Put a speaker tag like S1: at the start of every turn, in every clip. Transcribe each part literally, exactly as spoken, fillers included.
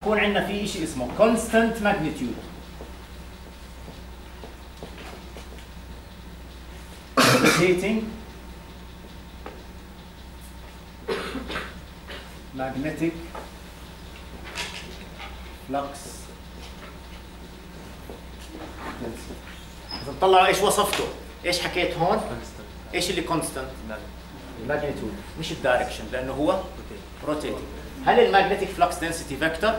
S1: يكون عندنا في شيء اسمه constant magnitude rotating magnetic flux إذا طلعوا ايش وصفته؟ ايش حكيت هون؟ ايش اللي كونستنت؟ الماجنتيود مش الدايركشن لانه هو روتيتنج. هل الماجنتيك فلكس دنسيتي فيكتور؟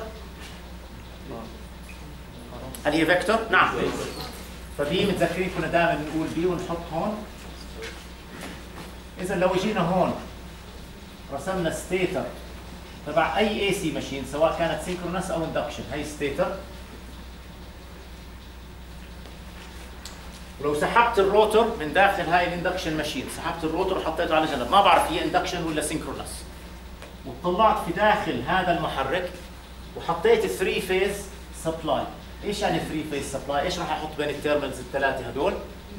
S1: هل هي فيكتور؟ نعم. فبي متذكرين كنا دائما بنقول بي ونحط هون. اذا لو جينا هون رسمنا ستيتر تبع اي اي سي ماشين سواء كانت سينكرونس او اندكشن، هي ستيتر. ولو سحبت الروتور من داخل هاي الاندكشن ماشين، سحبت الروتور وحطيته على جنب، ما بعرف هي اندكشن ولا سينكرونس، وطلعت في داخل هذا المحرك وحطيت ثري فيز سبلاي. ايش يعني ثري فيز سبلاي؟ ايش راح احط بين التيرمينالز الثلاثه هدول؟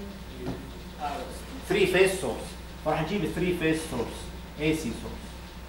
S1: ثري فيز سورس. فراح نجيب ثري فيز سورس اي سي سورس،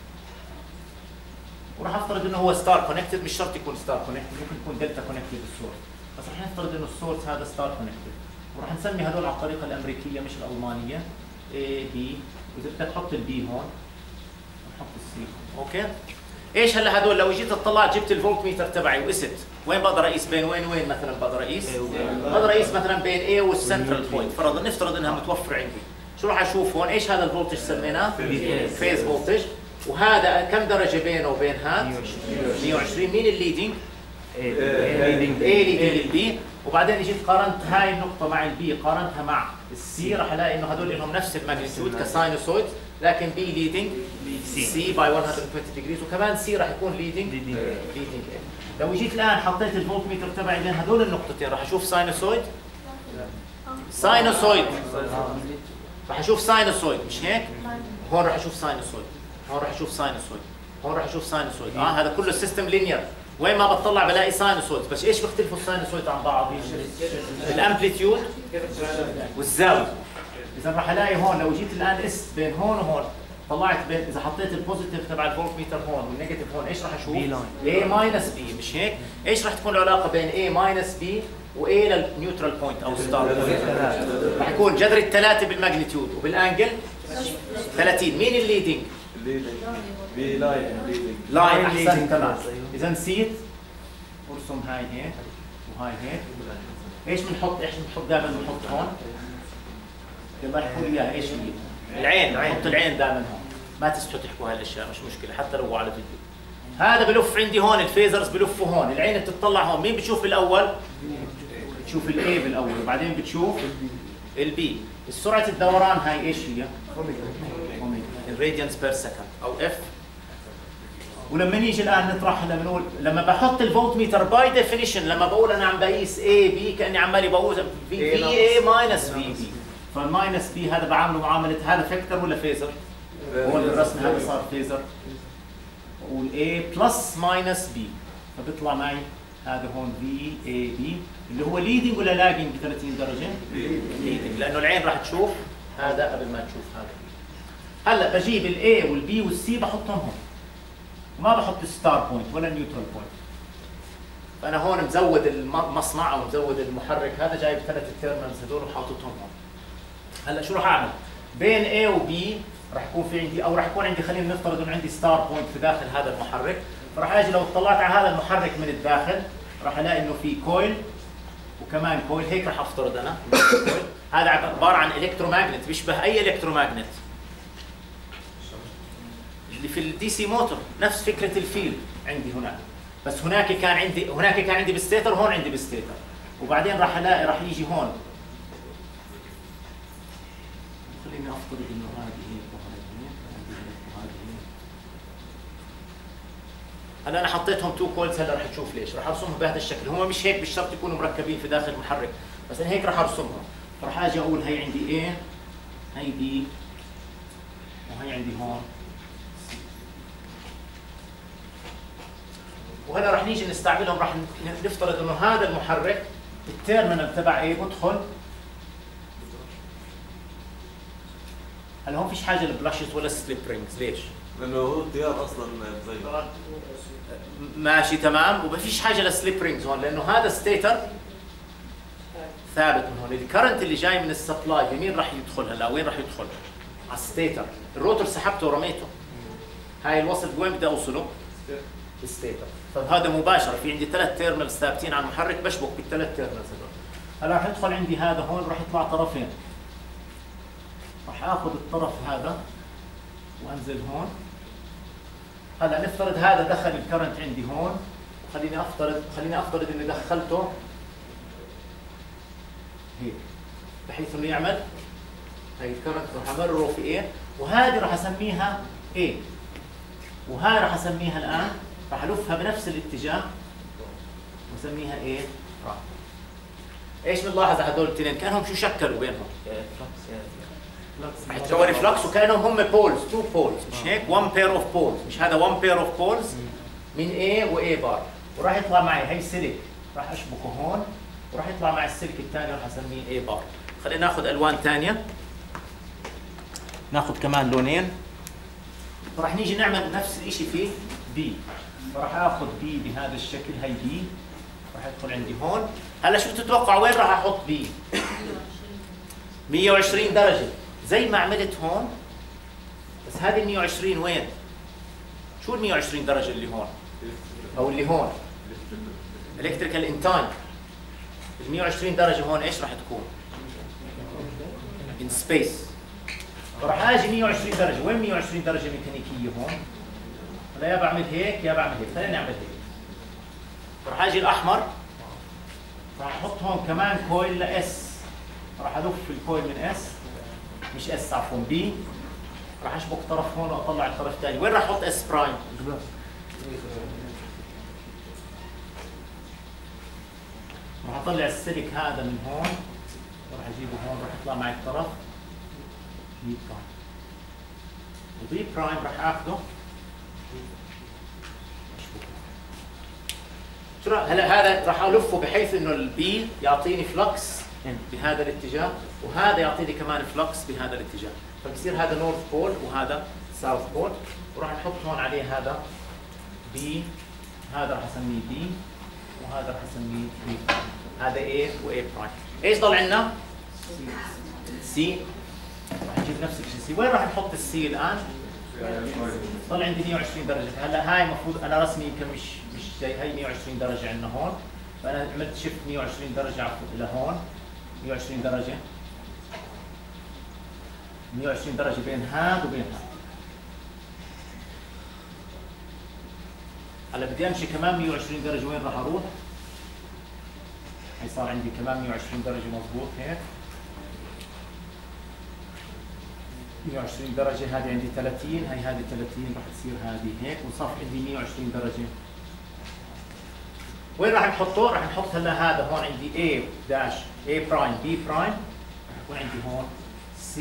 S1: وراح افترض انه هو ستار كونكتد. مش شرط يكون ستار كونكتد، ممكن يكون دلتا كونكتد السورس، بس راح نفترض انه السورس هذا ستار كونكتد، وراح نسمي هذول على الطريقه الامريكيه مش الالمانيه A B، واذا بدك تحط البي هون نحط السي. اوكي؟ ايش هلا هذول لو جيت اطلعت جبت الفولت ميتر تبعي وقست وين بقدر اقيس؟ بين وين وين مثلا بقدر اقيس؟ بقدر اقيس مثلا بين A والسنترال بوينت، فرضا نفترض انها متوفره عندي. شو راح اشوف هون؟ ايش هذا الفولتج سميناه؟ فيز فولتج. وهذا كم درجه بينه وبين هذا؟ مية وعشرين. مين الليدنج؟ A ليدنج البي. وبعدين اجيت قارنت هاي النقطة مع البي، قارنتها مع السي، راح الاقي انه هدول لهم نفس الماجنتيود كساينوسويد، لكن بي ليدنج سي باي مية وعشرين ديجريز، وكمان سي راح يكون ليدنج ليدنج لو جيت الان حطيت الفولت ميتر تبعي بين هدول النقطتين راح اشوف ساينوسويد؟ ساينوسويد راح اشوف ساينوسويد، مش هيك؟ هون راح اشوف ساينوسويد، هون راح اشوف ساينوسويد، هون راح اشوف ساينوسويد. اه هذا كله سيستم لينير، وين ما بطلع بلاقي ساينوسويد. بس ايش بيختلفوا الساينوسويد عن بعض؟ الامبليتيود والزاويه. اذا راح الاقي هون لو جيت الان قست بين هون وهون، طلعت بين، اذا حطيت البوزيتيف تبع الفولت ميتر هون والنيجاتيف هون، ايش راح اشوف؟ A ماينس B، مش هيك؟ ايش راح تكون العلاقه بين A ماينس B و A للنيوترال بوينت او ستار بوينت؟ راح يكون جذر الثلاثه بالماجنتيود وبالانجل ثلاثين. مين الليدنج؟
S2: بي لاين
S1: لاين. احسن تمام. اذا نسيت ارسم هاي هيك وهاي هيك. ايش بنحط؟ ايش بنحط دائما؟ بنحط هون. يلا احكوا لي اياها ايش هي؟ العين. نحط العين دائما هون. ما تستحوا تحكوا هاي الاشياء، مش مشكله حتى لو على فيديو. هذا بلف عندي هون، الفيزرز بلفوا هون، العين بتطلع هون. مين بتشوف بالاول؟ بتشوف الاي بالاول وبعدين بتشوف البي. سرعه الدوران هاي ايش هي؟ اوميجا. الراديانس بير سكند او اف. ولما نيجي الان نطرح لما نقول لما بحط الفولت ميتر باي ديفينيشن، لما بقول انا عم بقيس اي بي كاني عمالي بقول في في اي ماينس في بي. فالماينس بي هذا بعامله معامله هذا فيكتور ولا فيزر؟ هون بالرسم هذا صار فيزر. والاي بلس ماينس بي، فبيطلع معي هذا هون في اي بي اللي هو ليدنج ولا لاجنج ب ثلاثين درجه؟ ليدنج، لانه العين راح تشوف هذا قبل ما تشوف هذا. هلا بجيب الاي والبي والسي بحطهم هون، ما بحط ستار بوينت ولا نيوترال بوينت. فانا هون مزود المصنع او مزود المحرك هذا، جايب ثلاث التيرمينالز هذول وحاططهم هون. هلا شو راح اعمل؟ بين A و B راح يكون في عندي، او راح يكون عندي، خلينا نفترض انه عندي ستار بوينت في داخل هذا المحرك. فراح اجي لو اطلعت على هذا المحرك من الداخل راح الاقي انه في كويل وكمان كويل، هيك راح افترض انا. هذا عباره عن الكتروماجنت، بيشبه اي الكتروماجنت اللي في الدي سي موتور، نفس فكره الفيلد عندي هناك. بس هناك كان عندي هناك كان عندي بالستيتر، هون عندي بالستيتر. وبعدين راح الاقي راح يجي هون، خليني افترض انه هذه هيك وهذه هيك وهذه هيك. هلا انا حطيتهم تو كويلز. هلا راح تشوف ليش راح ارسمهم بهذا الشكل. هم مش هيك بالشرط يكونوا مركبين في داخل المحرك، بس انا هيك راح ارسمهم. راح اجي اقول هي عندي A، هي B، وهي عندي هون. وهلا راح نيجي نستعملهم. راح نفترض انه هذا المحرك التيرمينال تبع ايه بدخل. هلا هون فيش حاجه للبلاشز ولا سليب رينجز. ليش؟
S2: لانه هو التيار اصلا زي
S1: ماشي تمام، وما فيش حاجه للسليب رينجز هون لانه هذا ستيتر ثابت من هون. الكرنت اللي جاي من السبلاي لمين راح يدخل هلا؟ وين راح يدخل؟ على الستيتر. الروتر سحبته ورميته. هاي الوصل وين بدي اوصله؟ الستيتر. فهذا مباشره، في عندي ثلاث تيرمينالز ثابتين على المحرك بشبك بالثلاث تيرمينالز هذول. هلا راح يدخل عندي هذا هون، راح يطلع طرفين. راح اخذ الطرف هذا وانزل هون. هلا نفترض هذا دخل الكرنت عندي هون، خليني افترض خليني افترض اني دخلته هيك بحيث انه يعمل هي الكرنت راح امرره في ايه، وهذه راح اسميها ايه، وهاي راح اسميها الان راح الفها بنفس الاتجاه واسميها ايه راح. ايش بنلاحظ على هذول الاثنين؟ كانهم شو شكلوا بينهم؟ تسوي فلكس وكانهم هم بولز، تو بولز، مش هيك؟ وان بير اوف بولز، مش هذا وان بير اوف بولز من A و A بار، وراح يطلع معي هي سلك راح اشبكه هون، وراح يطلع مع السلك الثاني راح اسميه A بار. خلينا ناخذ الوان ثانيه، ناخذ كمان لونين، راح نيجي نعمل نفس الشيء في B. راح اخذ B بهذا الشكل، هي B راح يدخل عندي هون. هلا شو تتوقع وين راح احط B؟ مية وعشرين درجة زي ما عملت هون، بس هذه مية وعشرين وين؟ شو ال مية وعشرين درجة اللي هون؟ أو اللي هون؟ الكتريكال ان تايم. ال مية وعشرين درجة هون ايش راح تكون؟ ان سبيس. فراح اجي مية وعشرين درجة، وين مية وعشرين درجة ميكانيكية هون؟ هلا يا بعمل هيك يا بعمل هيك، خلينا نعمل هيك. راح اجي الأحمر، راح احط هون كمان كويل لاس، راح الف الكويل من اس مش اس عفوا بي، راح اشبك طرف هون واطلع الطرف الثاني. وين راح احط اس برايم؟ راح اطلع السلك هذا من هون وراح اجيبه هون، راح يطلع معي الطرف بي برايم، وبي برايم راح اخذه شو هلا هذا راح الفه بحيث انه البي يعطيني فلكس بهذا الاتجاه، وهذا يعطيني كمان فلكس بهذا الاتجاه، فبصير هذا نورث بول وهذا ساوث بول. وراح نحط هون عليه هذا بي، هذا راح اسميه بي وهذا راح اسميه بي، هذا A و A برايم. ايش ضل عندنا؟ سي. راح نجيب نفس الشيء سي. وين راح نحط السي الان؟ ضل عندي مية وعشرين درجة. هلا هاي المفروض انا رسمي يمكن مش مش زي هي مية وعشرين درجة عندنا هون، فانا عملت شيفت مية وعشرين درجة لهون، مية وعشرين درجة، مية وعشرين درجة بين هذا وبين هذا. هلا بدي امشي كمان مية وعشرين درجة، وين راح اروح؟ هي صار عندي كمان مية وعشرين درجة مضبوط هيك. مية وعشرين درجة، هذه عندي ثلاثين، هي هذه ثلاثين راح تصير هذه هيك، وصار عندي مية وعشرين درجة. وين راح نحطه؟ راح نحط هلا هذا هون عندي A داش A برايم B برايم، راح يكون عندي هون C،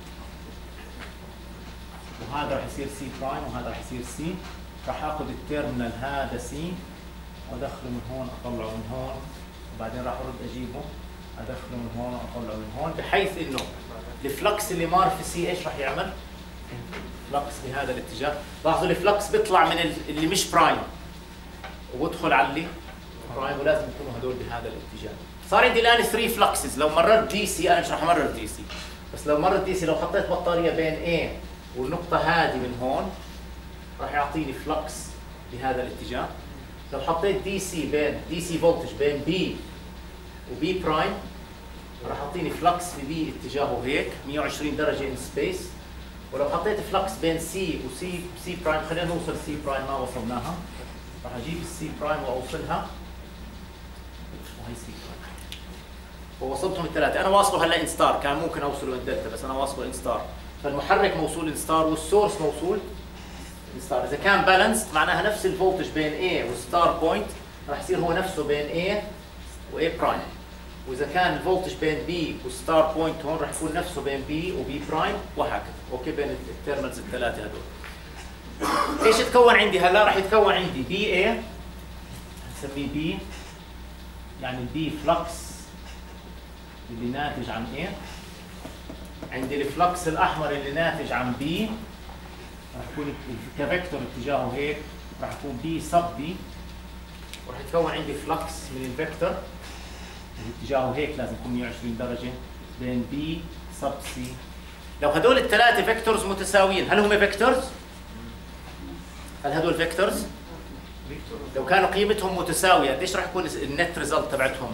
S1: وهذا راح يصير C برايم وهذا راح يصير C. راح اخذ التيرمينال هذا C وادخله من هون اطلعه من هون، وبعدين راح ارد اجيبه ادخله من هون واطلعه من هون، بحيث انه الفلكس اللي مار في C ايش راح يعمل؟ فلكس بهذا الاتجاه. لاحظوا الفلكس بيطلع من اللي مش برايم وبدخل على اللي برايم، ولازم يكونوا هدول بهذا الاتجاه. صار عندي الان ثلاثة فلكسز. لو مررت دي سي، انا مش راح امرر دي سي، بس لو مررت دي سي، لو حطيت بطاريه بين A والنقطه هذه من هون راح يعطيني فلكس بهذا الاتجاه. لو حطيت دي سي بين دي سي فولتج بين B وبي برايم راح يعطيني فلكس في بي اتجاهه هيك مية وعشرين درجه ان سبيس. ولو حطيت فلكس بين سي وسي سي برايم، خلينا نوصل سي برايم ما وصلناها، راح اجيب السي برايم واوصلها وهي سي برايم، ووصلتهم الثلاثه. انا واصله هلا ان ستار، كان ممكن اوصله ان دلتا بس انا واصله ان ستار، فالمحرك موصول ان ستار والسورس موصول ان ستار. اذا كان بالانسد معناها نفس الفولتج بين A والستار بوينت راح يصير هو نفسه بين A و A برايم، واذا كان الفولتج بين B والستار بوينت هون راح يكون نفسه بين B وبي برايم وهكذا، اوكي، بين التيرمينالز الثلاثه هذول. ايش يتكون عندي هلا؟ راح يتكون عندي بي A، نسميه B، يعني البي فلكس اللي ناتج عن A، عندي الفلكس الاحمر اللي ناتج عن B، راح يكون كفيكتور اتجاهه هيك، راح يكون بي سب بي، وراح يتكون عندي فلكس من الفيكتور اللي اتجاهه هيك لازم يكون مية وعشرين درجة بين بي سب سي. لو هدول الثلاثة فيكتورز متساويين، هل هم فيكتورز؟ هل هدول فيكتورز؟ لو كانوا قيمتهم متساوية قديش راح يكون النت ريزلت تبعتهم؟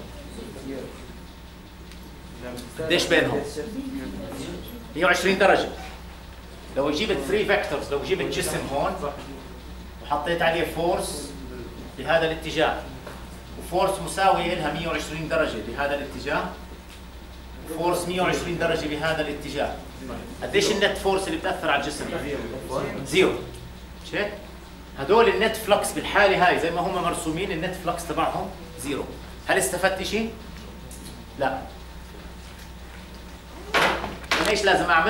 S1: قديش بينهم؟ مية وعشرين درجة. لو جبت ثلاثة فيكتورز، لو جبت جسم هون وحطيت عليه فورس بهذا الاتجاه، وفورس مساوية لها مية وعشرين درجة بهذا الاتجاه، وفورس مية وعشرين درجة بهذا الاتجاه، قديش النت فورس اللي بتأثر على الجسم؟ زيرو. مش هيك؟ هدول النت فلكس بالحالة هاي زي ما هم مرسومين النت فلكس تبعهم زيرو. هل استفدت شيء؟ لا. ايش لازم اعمل؟